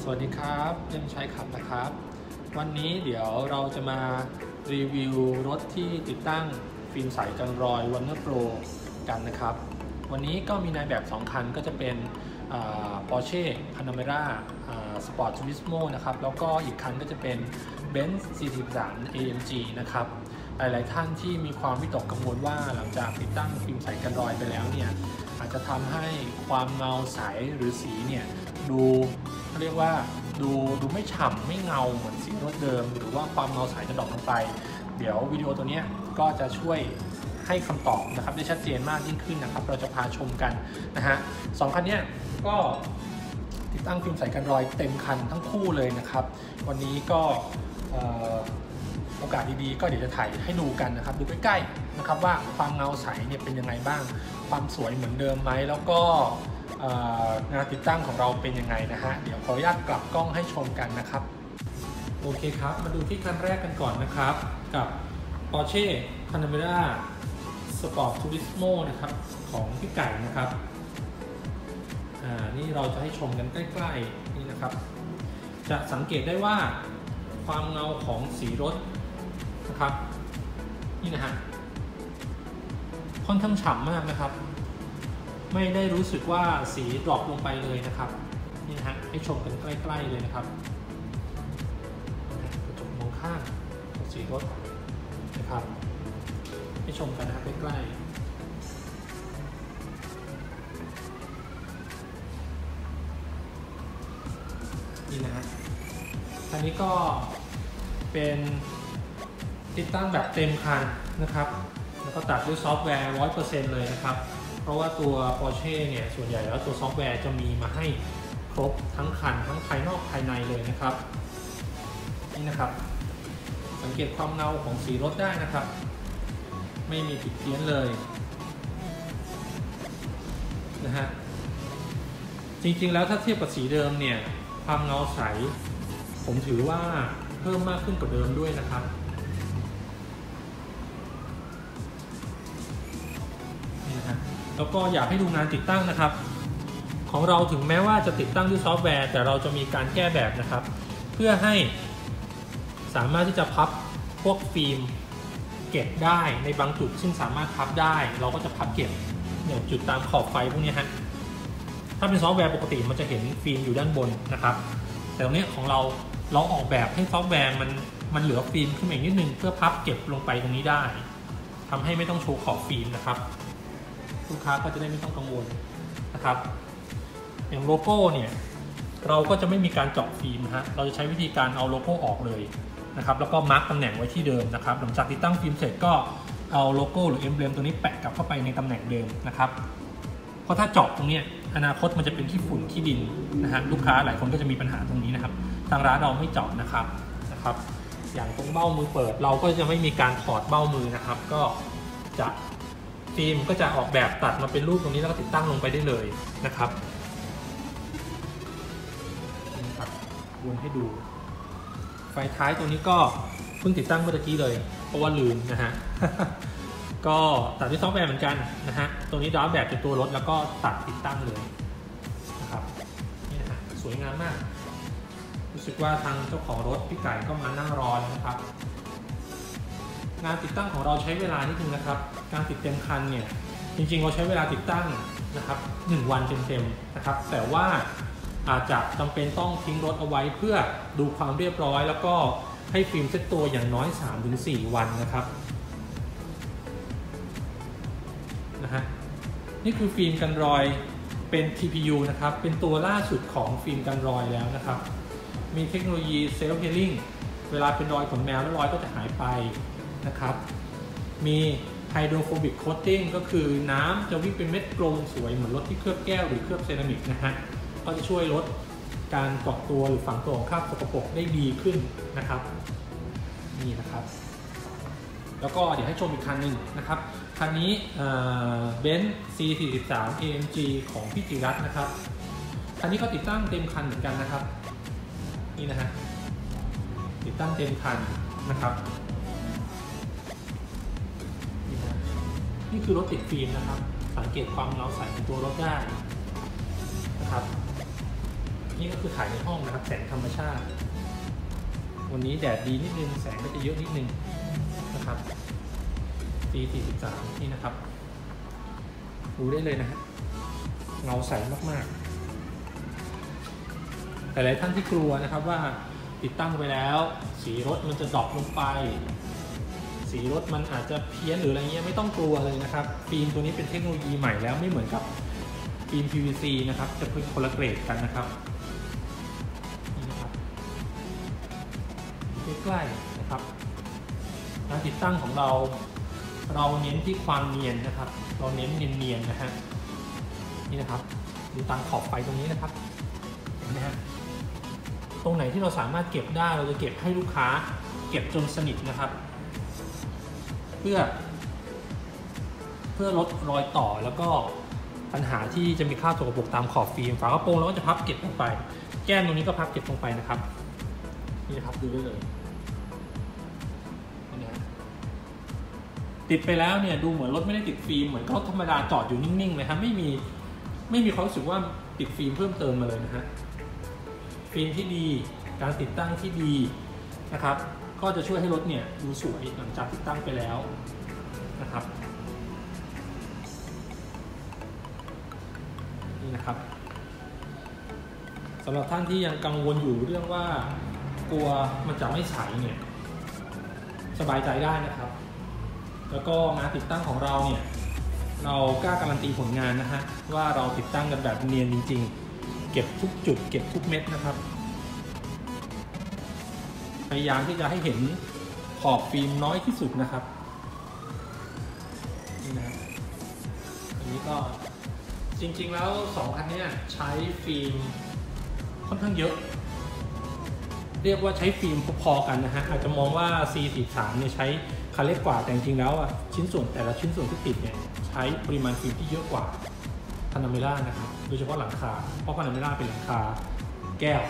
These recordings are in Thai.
วัสดีครับเล่มชัยขับนะครับวันนี้เดี๋ยวเราจะมารีวิวรถที่ติดตั้งฟิล์มใสกันรอย Warner Pro กันนะครับวันนี้ก็มีในแบบ2คันก็จะเป็นPorsche Panamera Sport Turismo นะครับแล้วก็อีกคันก็จะเป็น Benz C43 AMG นะครับหลายๆท่านที่มีความวิตกกังวลว่าหลังจากติดตั้งฟิล์มใสกันรอยไปแล้วเนี่ยอาจจะทำให้ความเงาใสหรือสีเนี่ยดูเรียกว่าดูไม่ฉ่ำไม่เงาเหมือนสีรถเดิมหรือว่าความเงาใสจะดรอปลงไปเดี๋ยววิดีโอตัวนี้ก็จะช่วยให้คำตอบนะครับได้ชัดเจนมากยิ่งขึ้นนะครับเราจะพาชมกันนะฮะสองคันนี้ก็ติดตั้งฟิล์มใสกันรอยเต็มคันทั้งคู่เลยนะครับวันนี้ก็โอกาสดีๆก็เดี๋ยวจะถ่ายให้ดูกันนะครับดูใกล้ๆนะครับว่าความเงาใสเนี่ยเป็นยังไงบ้างความสวยเหมือนเดิมไหมแล้วก็งานติดตั้งของเราเป็นยังไงนะฮะเดี๋ยวขออนุญาตกลับกล้องให้ชมกันนะครับโอเคครับมาดูที่คันแรกกันก่อนนะครับกับ Porsche Panamera Sport Turismo นะครับของพี่ไก่นะครับนี่เราจะให้ชมกันใกล้ๆนี่นะครับจะสังเกตได้ว่าความเงาของสีรถนะครับนี่นะฮะค่อนข้างฉ่ำมากนะครับไม่ได้รู้สึกว่าสีดรอปลงไปเลยนะครับนี่นะฮะให้ชมกันใกล้ๆเลยนะครับกระจกมองข้างของสีรถนะครับให้ชมกันนะครับใกล้ๆนี่นะฮะอันนี้ก็เป็นติดตั้งแบบเต็มคันนะครับแล้วก็ตัดด้วยซอฟต์แวร์ 100% เลยนะครับเพราะว่าตัว Porsche เนี่ยส่วนใหญ่แล้วตัวซอฟต์แวร์จะมีมาให้ครบทั้งคันทั้งภายนอกภายในเลยนะครับนี่นะครับสังเกตความเงาของสีรถได้นะครับไม่มีผิดเพี้ยนเลยนะฮะจริงๆแล้วถ้าเทียบกับสีเดิมเนี่ยความเงาใสผมถือว่าเพิ่มมากขึ้นกว่าเดิมด้วยนะครับนี่นะฮะแล้วก็อยากให้ดูงานติดตั้งนะครับของเราถึงแม้ว่าจะติดตั้งด้วยซอฟต์แวร์แต่เราจะมีการแก้แบบนะครับเพื่อให้สามารถที่จะพับพวกฟิล์มเก็บได้ในบางจุดซึ่งสามารถพับได้เราก็จะพับเก็บอย่างจุดตามขอบไฟพวกนี้ฮะถ้าเป็นซอฟต์แวร์ปกติมันจะเห็นฟิล์มอยู่ด้านบนนะครับแต่ตรงนี้ของเราออกแบบให้ซอฟต์แวร์มันเหลือฟิล์มขึ้นมาอีกนิดนึงเพื่อพับเก็บลงไปตรงนี้ได้ทำให้ไม่ต้องโชว์ขอบฟิล์มนะครับลูกค้าก็จะได้ไม่ต้องกังวลนะครับอย่างโลโก้เนี่ยเราก็จะไม่มีการเจาะฟิล์มนะฮะเราจะใช้วิธีการเอาโลโก้ออกเลยนะครับแล้วก็มาร์กตำแหน่งไว้ที่เดิมนะครับหลังจากติดตั้งฟิล์มเสร็จก็เอาโลโก้หรือเอ็มเบลมตัวนี้แปะกลับเข้าไปในตำแหน่งเดิมนะครับเพราะถ้าเจาะตรงนี้อนาคตมันจะเป็นขี้ฝุ่นขี้ดินนะฮะลูกค้าหลายคนก็จะมีปัญหาตรงนี้นะครับทางร้านเราไม่เจาะนะครับอย่างตรงเบ้ามือเปิดเราก็จะไม่มีการถอดเบ้ามือนะครับก็จะฟิล์มก็จะออกแบบตัดมาเป็นรูปตรงนี้แล้วก็ติดตั้งลงไปได้เลยนะครับวนให้ดูไฟท้ายตัวนี้ก็เพิ่งติดตั้งเมื่อกี้เลยเพราะว่าลืมนะฮะ ก็ตัดด้วยซอฟต์แวร์เหมือนกันนะฮะตัวนี้ดาวแบบเป็นตัวรถแล้วก็ตัดติดตั้งเลยนะครับนี่นะฮะสวยงามมากรู้สึกว่าทางเจ้าของรถพี่ไก่ก็มานั่งรอนะครับงานติดตั้งของเราใช้เวลานิดนึงนะครับการติดเต็มคันเนี่ยจริงๆเราใช้เวลาติดตั้งนะครับ1 วันเต็มๆนะครับแต่ว่าอาจจะจำเป็นต้องทิ้งรถเอาไว้เพื่อดูความเรียบร้อยแล้วก็ให้ฟิล์มเซ็ตตัวอย่างน้อย 3-4 วันนะครับนี่คือฟิล์มกันรอยเป็น TPU นะครับเป็นตัวล่าสุดของฟิล์มกันรอยแล้วนะครับมีเทคโนโลยีเซลฟ์เฮลลิ่งเวลาเป็นรอยขนแมวแล้วรอยก็จะหายไปนะครับมีไฮโดรโฟบิกโคตติ้งก็คือน้ำจะวิ่งเป็นเม็ดกลมสวยเหมือนรถที่เคลือบแก้วหรือเคลือบเซรามิกนะฮะก็จะช่วยลดการเกาะตัวหรือฝังตัวของคราบสกปรกได้ดีขึ้นนะครับนี่นะครับแล้วก็เดี๋ยวให้ชมอีกคันหนึ่งนะครับคันนี้Benz C43 AMG ของพี่จิรัตน์นะครับคันนี้ก็ติดตั้งเต็มคันเหมือนกันนะครับนี่นะฮะติดตั้งเต็มคันนะครับนี่คือรถติดฟิล์มนะครับสังเกตความเงาใสของตัวรถได้นะครับนี่ก็คือถ่ายในห้องนะครับแสงธรรมชาติวันนี้แดดดีนิดนึงแสงก็จะเยอะนิดนึงนะครับ C43 นี่นะครับดูได้เลยนะฮะเงาใสมากๆแต่หลายท่านที่กลัวนะครับว่าติดตั้งไปแล้วสีรถมันจะดรอปลงไปสีรถมันอาจจะเพี้ยนหรืออะไรเงี้ยไม่ต้องกลัวเลยนะครับฟิล์มตัวนี้เป็นเทคโนโลยีใหม่แล้วไม่เหมือนกับฟิล์ม PVC นะครับจะเป็นคนละเกรดกันนะครับนี่นะครับใกล้ๆนะครับการติดตั้งของเราเน้นที่ความเนียนนะครับเราเน้นเนียนๆนะฮะนี่นะครับดูตามขอบไฟตรงนี้นะครับเห็นไหมฮะตรงไหนที่เราสามารถเก็บได้เราจะเก็บให้ลูกค้าเก็บจนสนิทนะครับเพื่อลดรอยต่อแล้วก็ปัญหาที่จะมีคราบสกปรกตามขอบฟิล์มฝากระโปรงเราก็จะพับเก็บลงไปแก้มตรงนี้ก็พับเก็บลงไปนะครับนี่นะครับดูได้เลยนี่นะติดไปแล้วเนี่ยดูเหมือนรถไม่ได้ติดฟิล์มเหมือนรถธรรมดาจอดอยู่นิ่งๆเลยครับไม่มีความรู้สึกว่าติดฟิล์มเพิ่มเติมมาเลยนะฮะฟิล์มที่ดีการติดตั้งที่ดีนะครับก็จะช่วยให้รถเนี่ยดูสวยหลังจากติดตั้งไปแล้วนะครับนี่นะครับสำหรับท่านที่ยังกังวลอยู่เรื่องว่ากลัวมันจะไม่ใสเนี่ยสบายใจได้นะครับแล้วก็งานติดตั้งของเราเนี่ยเรากล้าการันตีผลงานนะฮะว่าเราติดตั้งกันแบบเนียนจริงๆเก็บทุกจุดเก็บทุกเม็ดนะครับพยายามที่จะให้เห็นขอบฟิล์มน้อยที่สุดนะครับนี่นะอันนี้ก็จริงๆแล้ว2คันนี้ใช้ฟิล์มค่อนข้างเยอะเรียกว่าใช้ฟิล์มพอๆกันนะฮะอาจจะมองว่า C43 เนี่ยใช้คันเล็กกว่าแต่จริงๆแล้วชิ้นส่วนแต่ละชิ้นส่วนที่ติดเนี่ยใช้ปริมาณฟิล์มที่เยอะกว่าพานาเมล่านะครับโดยเฉพาะหลังคาเพราะพานาเมล่าเป็นหลังคาแก้ว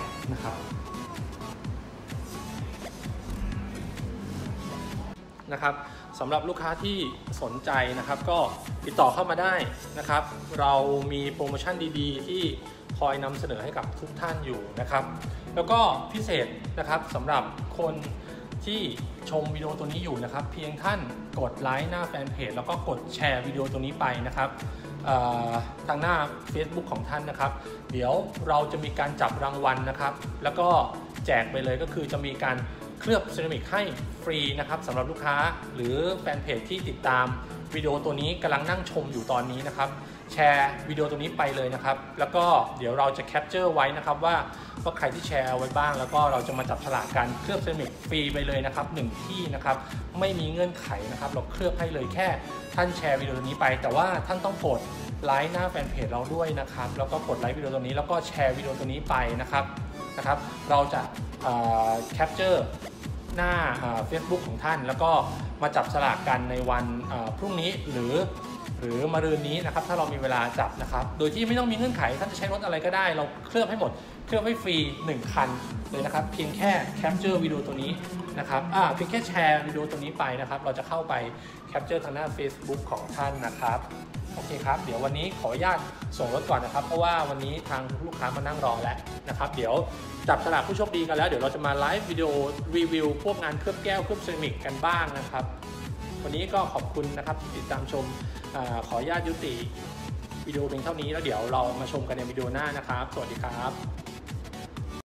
นะครับสำหรับลูกค้าที่สนใจนะครับก็ติดต่อเข้ามาได้นะครับเรามีโปรโมชั่นดีๆที่คอยนำเสนอให้กับทุกท่านอยู่นะครับแล้วก็พิเศษนะครับสำหรับคนที่ชมวิดีโอตัวนี้อยู่นะครับเพียงท่านกดไลค์หน้าแฟนเพจแล้วก็กดแชร์วิดีโอตัวนี้ไปนะครับทางหน้า Facebook ของท่านนะครับเดี๋ยวเราจะมีการจับรางวัลนะครับแล้วก็แจกไปเลยก็คือจะมีการเคลือบเซรามิกให้ฟรีนะครับสำหรับลูกค้าหรือแฟนเพจที่ติดตามวิดีโอตัวนี้กำลังนั่งชมอยู่ตอนนี้นะครับแชร์วิดีโอตัวนี้ไปเลยนะครับแล้วก็เดี๋ยวเราจะแคปเจอร์ไว้นะครับว่าใครที่แชร์ไว้บ้างแล้วก็เราจะมาจับฉลากกันเคลือบเซรามิกฟรีไปเลยนะครับ1ที่นะครับไม่มีเงื่อนไขนะครับเราเคลือบให้เลยแค่ท่านแชร์วิดีโอตัวนี้ไปแต่ว่าท่านต้องกดไลค์หน้าแฟนเพจเราด้วยนะครับแล้วก็กดไลค์วิดีโอตัวนี้แล้วก็แชร์วิดีโอตัวนี้ไปนะครับเราจะแคปเจอร์หน้า Facebook ของท่านแล้วก็มาจับฉลากกันในวันพรุ่งนี้หรือมะรืนนี้นะครับถ้าเรามีเวลาจับนะครับโดยที่ไม่ต้องมีเงื่อนไขท่านจะใช้รถอะไรก็ได้เราเคลือบให้หมดเคลือบให้ฟรี1คันเลยนะครับเพียงแค่แคปเจอร์วิดีโอตัวนี้นะครับเพียงแค่แชร์วิดีโอตัวนี้ไปนะครับเราจะเข้าไปแคปเจอร์ทางหน้า Facebook ของท่านนะครับโอเคครับเดี๋ยววันนี้ขออนุญาตส่งรถก่อนนะครับเพราะว่าวันนี้ทางลูกค้ามานั่งรอแล้วนะครับเดี๋ยวจับฉลากผู้โชคดีกันแล้วเดี๋ยวเราจะมาไลฟ์วิดีโอรีวิวพวกงานเคลือบแก้วเคลือบเซรามิกกันบ้างนะครับวันนี้ก็ขอบคุณนะครับที่ติดตามชมขออนุญาตยุติวิดีโอเพียงเท่านี้แล้วเดี๋ยวเรามาชมกันในวิดีโอหน้านะครับสวัสดีครับ